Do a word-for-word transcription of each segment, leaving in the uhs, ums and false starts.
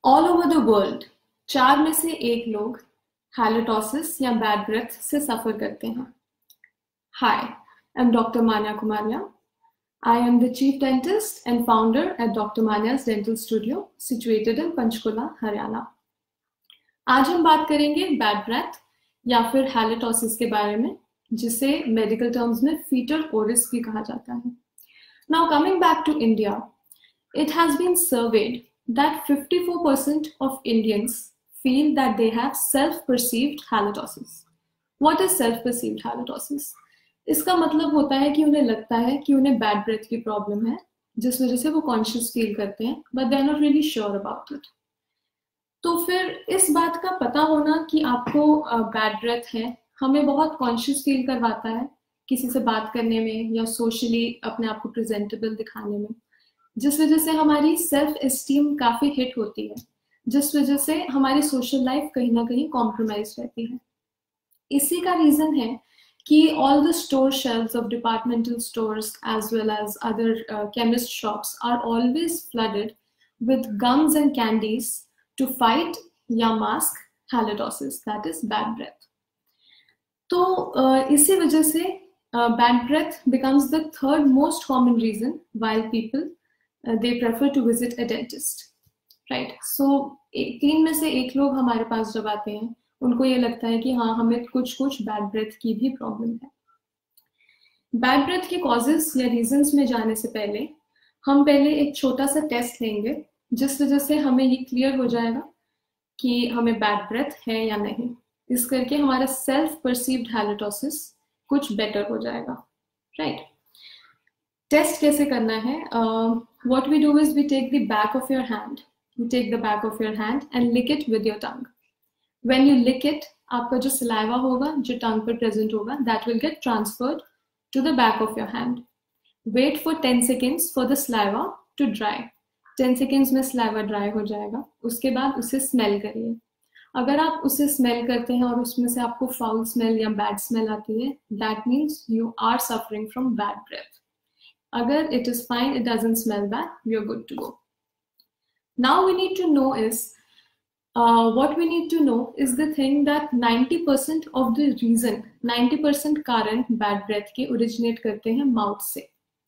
All over the world चार में से एक लोग हैलिटोसिस या बैड ब्रेथ से सफर करते हैं। Hi, I am doctor Manya Kumaria. I am the chief dentist and founder at Doctor Manya's Dental Studio, situated in Panchkula, Haryana. आज हम बात करेंगे बैड ब्रेथ या फिर हैलिटोसिस के बारे में, जिसे मेडिकल टर्म्स में फीटल ओरिस भी कहा जाता है। Now coming back to India, it has been surveyed that fifty-four percent of Indians feel that they have self-perceived halitosis. What is self-perceived halitosis? इसका मतलब होता है कि उन्हें लगता है कि उन्हें बैड ब्रेथ की प्रॉब्लम है, जिस वजह से वो कॉन्शियस फील करते हैं, but they are not really sure about it. तो फिर इस बात का पता होना कि आपको बैड ब्रेथ है हमें बहुत कॉन्शियस फील करवाता है किसी से बात करने में या सोशली अपने आप को प्रेजेंटेबल दिखाने में, जिस वजह से हमारी सेल्फ एस्टीम काफी हिट होती है, जिस वजह से हमारी सोशल लाइफ कहीं ना कहीं कॉम्प्रोमाइज रहती है। इसी का रीजन है कि all the store shelves of departmental stores as well as other uh, chemist shops are always flooded with gums and candies to fight या mask halitosis, that is bad breath. तो uh, इसी वजह से uh, bad breath becomes the third most common reason why people uh, they prefer to visit a dentist, right? So तीन में से एक लोग हमारे पास जब आते हैं उनको ये लगता है कि हाँ हमें कुछ कुछ बैड ब्रेथ की भी प्रॉब्लम है। बैड ब्रेथ के कॉजेस या रीजंस में जाने से पहले हम पहले एक छोटा सा टेस्ट लेंगे, जिस वजह से हमें ये क्लियर हो जाएगा कि हमें बैड ब्रेथ है या नहीं। इस करके हमारा सेल्फ परसीव्ड हैलिटोसिस कुछ बेटर हो जाएगा, राइट? टेस्ट कैसे करना है? What we do is we take the back of your hand you take the back of your hand and lick it with your tongue. When you lick it, आपका जो saliva होगा जो टंग पर present होगा, that will get transferred to the back of your hand. Wait for ten seconds for the saliva to dry. ten seconds में saliva dry हो जाएगा। उसके बाद उसे स्मेल करिए। अगर आप उसे स्मेल करते हैं और उसमें से आपको फाउल स्मेल या बैड स्मेल आती है, that means you are suffering from bad breath. अगर it is fine, it doesn't smell bad, you're good to go. Now we need to know is Uh, what we need to know is the thing that ninety percent of the reason, ninety percent कारण bad breath के originate करते हैं mouth से।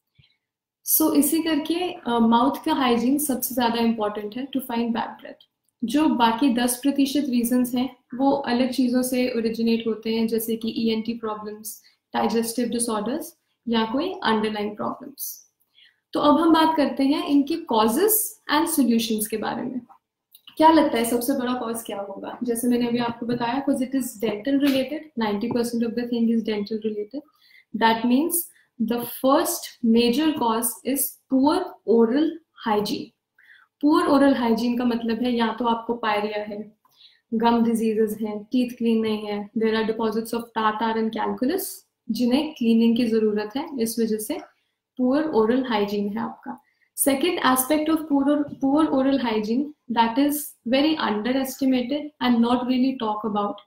So इसी करके mouth uh, का hygiene सबसे ज़्यादा important है to find bad breath। जो बाकी दस प्रतिशत reasons हैं वो अलग चीज़ों से originate होते हैं, जैसे कि E N T problems, digestive disorders या कोई underlying problems। तो अब हम बात करते हैं इनके causes and solutions के बारे में। क्या लगता है सबसे बड़ा कॉज क्या होगा? जैसे मैंने अभी आपको बताया, because it is dental related, ninety percent of the thing is dental related. That means the first major cause is poor oral hygiene. Poor oral hygiene का मतलब है या तो आपको पायरिया है, गम डिजीजेस हैं, टीथ क्लीन नहीं है, there are deposits of tartar and calculus जिन्हें क्लीनिंग की जरूरत है, इस वजह से पुअर ओरल हाइजीन है आपका। Second aspect of poor, poor oral hygiene that is very underestimated and not really talked about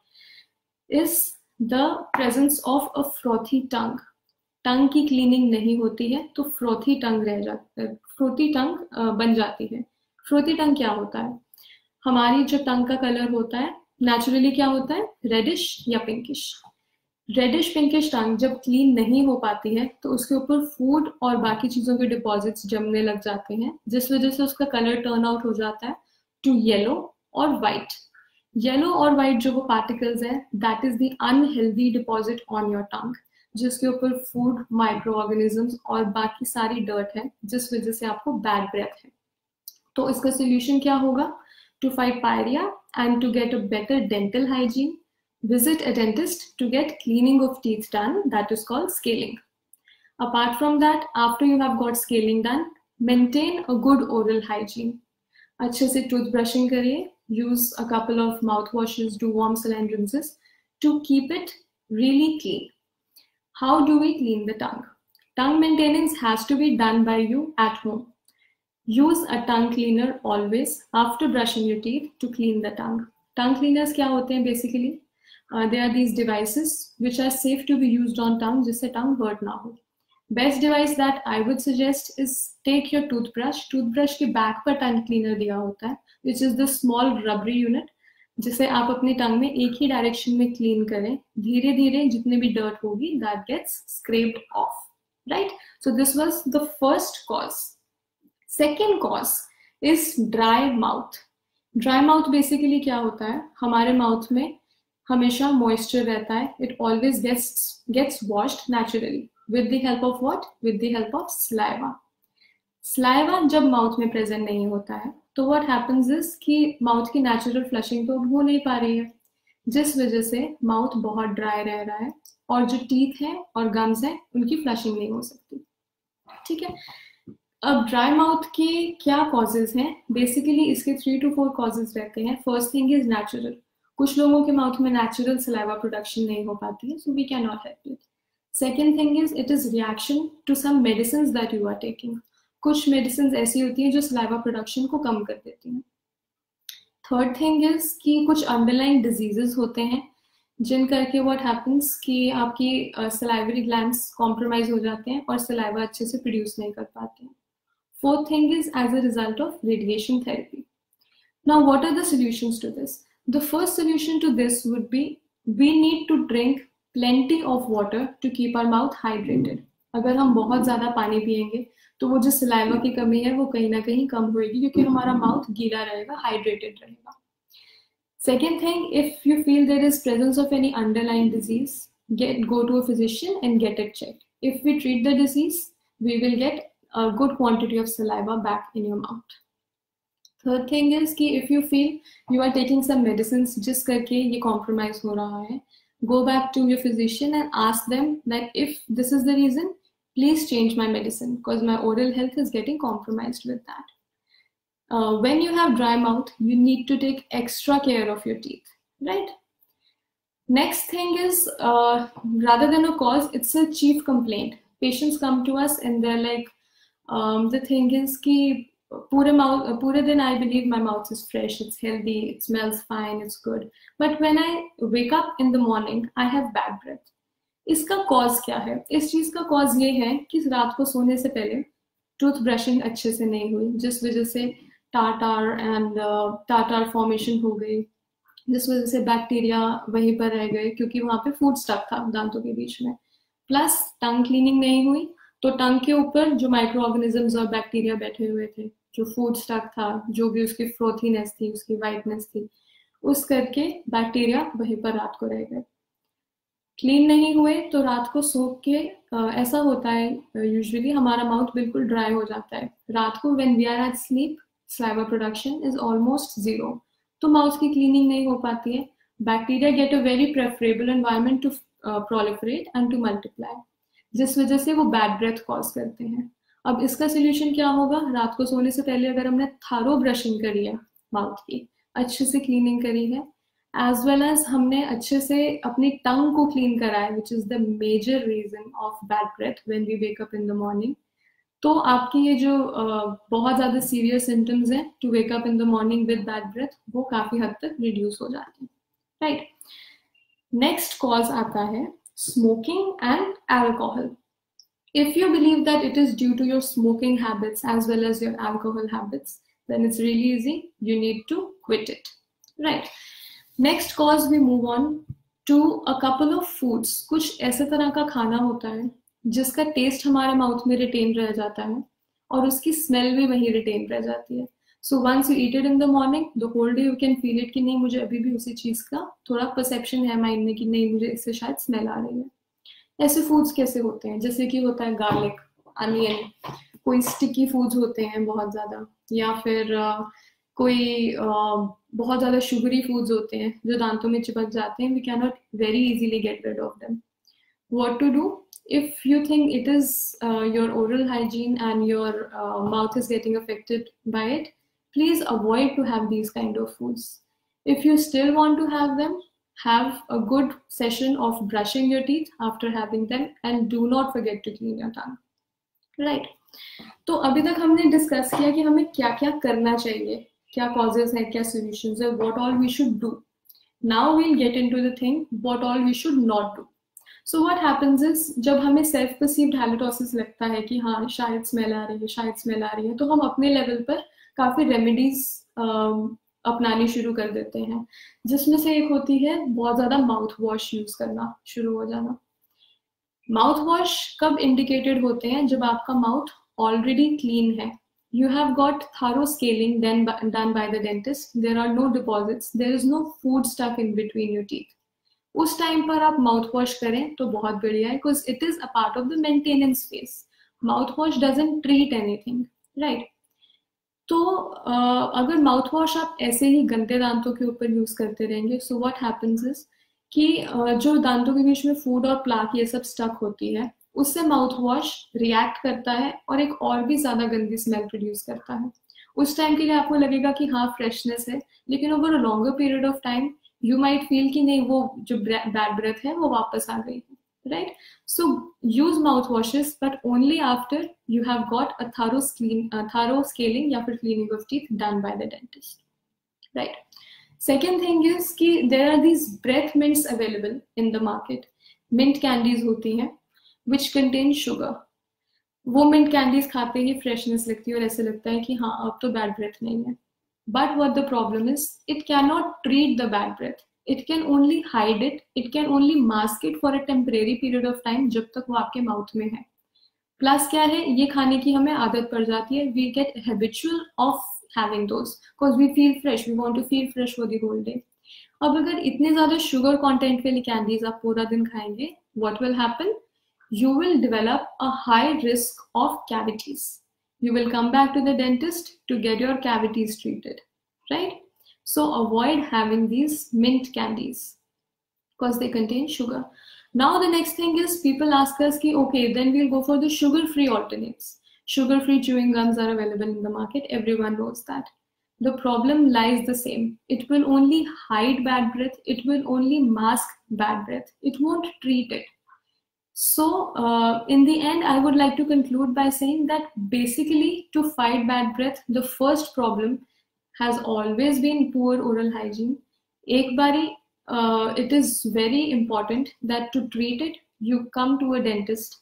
is the presence of a frothy tongue. Tongue की cleaning नहीं होती है तो frothy tongue रह जाती है, frothy tongue uh, बन जाती है। frothy tongue क्या होता है? हमारी जो tongue का कलर होता है naturally क्या होता है? reddish या pinkish। रेडिश पिंकिश टंग जब क्लीन नहीं हो पाती है तो उसके ऊपर फूड और बाकी चीजों के डिपॉजिट्स जमने लग जाते हैं, जिस वजह से उसका कलर टर्न आउट हो जाता है टू येलो और वाइट। येलो और वाइट जो वो पार्टिकल्स है, that is the unhealthy deposit on your tongue, जिसके ऊपर फूड, माइक्रो ऑर्गेनिजम्स और बाकी सारी डर्ट है, जिस वजह से आपको बैड ब्रेथ है। तो इसका सोल्यूशन क्या होगा? To fight pyorrhea and to get a better dental hygiene, visit a dentist to get cleaning of teeth done, that is called scaling. Apart from that, after you have got scaling done, maintain a good oral hygiene. अच्छे से toothbrushing करिए, use a couple of mouthwashes, do warm saline rinses to keep it really clean. How do we clean the tongue? Tongue maintenance has to be done by you at home. Use a tongue cleaner always after brushing your teeth to clean the tongue. Tongue cleaners क्या होते हैं basically? Uh, there are these devices which are safe to be used on tongue जिससे tongue hurt ना हो। Best device that I would suggest is take your toothbrush. Toothbrush के back पर tongue cleaner दिया होता है, which is the small rubbery unit, जिसे आप अपनी टंग में एक ही डायरेक्शन में क्लीन करें. धीरे धीरे जितने भी डर्ट होगी that gets scraped off. Right, so this was the first cause. Second cause is dry mouth. Dry mouth basically क्या होता है, हमारे माउथ में हमेशा मॉइस्चर रहता है. It always gets gets washed naturally with the help of what, with the help of saliva. Saliva जब mouth में प्रेजेंट नहीं होता है तो व्हाट हैपेंस इज कि माउथ की नेचुरल फ्लशिंग तो हो नहीं पा रही है, जिस वजह से माउथ बहुत ड्राई रह रहा है और जो टीथ है और गम्स है उनकी फ्लशिंग नहीं हो सकती. ठीक है, अब ड्राई माउथ के क्या कॉजेज हैं? बेसिकली इसके थ्री टू फोर कॉजेज रहते हैं. First thing is natural. कुछ लोगों के माउथ में नेचुरल सलाइवा प्रोडक्शन नहीं हो पाती है, so we can not help it. Second thing is it is reaction to some medicine that you are taking. कुछ मेडिसिन ऐसी होती हैं जो सलाइवा प्रोडक्शन को कम कर देती हैं. थर्ड थिंग इज कि कुछ अंडरलाइन डिजीजेस होते हैं जिन करके व्हाट हैपेंस कि आपकी सलाइवरी ग्लैंड्स कॉम्प्रोमाइज हो जाते हैं और सलाइवा अच्छे से प्रोड्यूस नहीं कर पाते हैं. Fourth thing is as a result of radiation therapy. Now, what are the solutions to this? The first solution to this would be we need to drink plenty of water to keep our mouth hydrated. अगर हम बहुत ज़्यादा पानी पिएंगे तो वो जो saliva की कमी है वो कहीं ना कहीं कम होएगी, क्योंकि हमारा माउथ गीला रहेगा, हाइड्रेटेड रहेगा. Second thing, if you feel there is presence of any underlying disease, get go to a physician and get it checked. If we treat the disease, we will get a good quantity of saliva back in your mouth. Third thing is कि if you feel you are taking some medicines जिस करके ये compromise हो रहा है, go back to your physician and ask them that if this is the reason, please change my medicine because my oral health is getting compromised with that. Uh, when you have dry mouth, you need to take extra care of your teeth, right? Next thing is uh, rather than a cause, it's a chief complaint. Patients come to us and they're like, Um, the thing is कि पूरे mouth पूरे दिन I believe my mouth is fresh, it's healthy, it smells fine, it's good. But when I wake up in the morning, I have bad breath. इसका cause क्या है? इस चीज का cause ये है कि रात को सोने से पहले टूथ ब्रशिंग अच्छे से नहीं हुई, जिस वजह से टाटार एंड टाटार फॉर्मेशन हो गई, जिस वजह से बैक्टीरिया वहीं पर रह गए क्योंकि वहां पे फूड स्टक था दांतों के बीच में. प्लस टंग क्लीनिंग नहीं हुई तो टंग के ऊपर जो माइक्रो ऑर्गेनिजम्स और बैक्टीरिया बैठे हुए थे, जो फूड स्टक था, जो भी उसकी फ्रोथीनेस थी, उसकी वाइटनेस थी, उस करके बैक्टीरिया वहीं पर रात को रह गए. क्लीन नहीं हुए तो रात को सो के आ, ऐसा होता है यूजुअली हमारा माउथ बिल्कुल ड्राई हो जाता है. रात को when we are at sleep, saliva production is almost zero, तो माउथ की क्लीनिंग नहीं हो पाती है. Bacteria get a very preferable environment to proliferate and to multiply, जिस वजह से वो बैड ब्रेथ कॉज करते हैं. अब इसका सोल्यूशन क्या होगा? रात को सोने से पहले अगर हमने थारो ब्रशिंग करी है, माउथ की अच्छे से क्लीनिंग करी है, एज वेल एज हमने अच्छे से अपनी टंग को क्लीन करा है, which is the major reason of bad breath when we wake up in the morning, तो आपकी ये जो uh, बहुत ज्यादा सीवियर सिम्टम्स हैं to wake up in the morning with bad breath, वो काफी हद तक रिड्यूस हो जाते हैं. राइट, नेक्स्ट कॉज आता है smoking and alcohol. If you believe that it is due to your smoking habits as well as your alcohol habits, then it's really easy. You need to quit it. Right. Next cause we move on to a couple of foods. कुछ ऐसे तरह का खाना होता है जिसका test हमारे mouth में रिटेन रह जाता है और उसकी स्मेल भी वहीं रिटेन रह जाती है. So once you eat it in the morning, the whole day you can feel it कि नहीं, मुझे अभी भी उसी चीज का थोड़ा परसेप्शन है माइंड में कि नहीं, मुझे इससे शायद स्मेल आ रही है. ऐसे फूड्स कैसे होते हैं? जैसे कि होता है गार्लिक, अनियन, कोई स्टिकी फूड्स होते हैं बहुत ज्यादा, या फिर uh, कोई uh, बहुत ज्यादा शुगरी फूड्स होते हैं जो दांतों में चिपक जाते हैं. We can not very easily get rid of them. What to do? If you think it is uh, your oral hygiene and your uh, mouth is getting affected by it, please avoid to have these kind of foods. If you still want to have them, have a good session of brushing your teeth after having them and do not forget to clean your tongue. Right. तो अभी तक हमने discuss किया कि हमें क्या क्या करना चाहिए, क्या causes हैं, क्या solutions हैं, what all we should do. Now we'll get into the thing what all we should not do. So what happens is, जब हमें सेल्फ परसीव्ड हैलिटोसिस लगता है कि हाँ शायद स्मेल आ रही है शायद स्मेल आ रही है, तो हम अपने लेवल पर काफ़ी रेमेडीज अपनानी शुरू कर देते हैं, जिसमें से एक होती है बहुत ज़्यादा माउथ वॉश यूज़ करना शुरू हो जाना। माउथ वॉश कब इंडिकेटेड होते हैं? जब आपका माउथ ऑलरेडी क्लीन है, you have got thorough scaling then done by the dentist, there are no deposits, there is no food stuck in between your teeth. उस टाइम पर आप माउथ वॉश करें तो बहुत बढ़िया है, because it is a part of the maintenance phase. Mouth wash doesn't treat anything, right? तो uh, अगर माउथ वॉश आप ऐसे ही गंदे दांतों के ऊपर यूज करते रहेंगे, सो व्हाट हैपेंस इज कि uh, जो दांतों के बीच में फूड और प्लाक ये सब स्टक होती है, उससे माउथ वॉश रिएक्ट करता है और एक और भी ज्यादा गंदी स्मेल प्रोड्यूस करता है। उस टाइम के लिए आपको लगेगा कि हाँ फ्रेशनेस है, लेकिन over a longer period of time you might feel कि नहीं, वो जो बैड ब्रेथ है वो वापस आ गई है, right? So use mouth washes but only after you have got a thorough clean thorough scaling या फिर cleaning of teeth done by the dentist, right? Second thing is कि there are these breath mints available in the market. Mint candies होती हैं which contain sugar. वो mint candies खाते ही freshness लगती है और ऐसे लगता है कि हाँ अब तो बैड ब्रेथ नहीं है। But what the problem is, it cannot treat the bad breath. It can only hide it. It can only mask it for a temporary period of time, जब तक वो आपके माउथ में है। प्लस क्या है, ये खाने की हमें आदत पड़ जाती है। We get habitual of having those because we feel fresh. We want to feel fresh for the whole day. अब अगर इतने ज्यादा शुगर कंटेंट वाली कैंडीज आप पूरा दिन खाएंगे, what will happen? You will develop a high risk of cavities. You will come back to the dentist to get your cavities treated, right? So avoid having these mint candies because they contain sugar. Now the next thing is, people ask us ki, okay, then we'll go for the sugar-free alternates. Sugar-free chewing gums are available in the market. Everyone knows that. The problem lies the same. It will only hide bad breath. It will only mask bad breath. It won't treat it. So uh, in the end, I would like to conclude by saying that basically to fight bad breath, the first problem has always been poor oral hygiene. Ek bari, uh, it is very important that to treat it, you come to a dentist,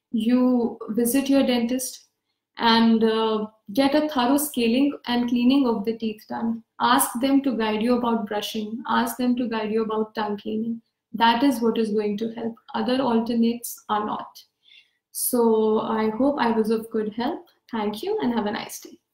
you visit your dentist and uh, get a thorough scaling and cleaning of the teeth done. Ask them to guide you about brushing, ask them to guide you about tongue cleaning. That is what is going to help. Other alternates are not. So I hope I was of good help. Thank you and have a nice day.